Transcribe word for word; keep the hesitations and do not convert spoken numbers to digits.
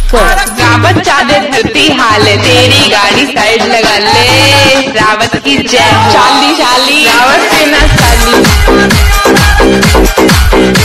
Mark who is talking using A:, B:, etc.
A: रावत चादर धरती हाल है, तेरी गाड़ी साइड लगा ले। रावत की जय, शाली शाली रावत सेना शाली।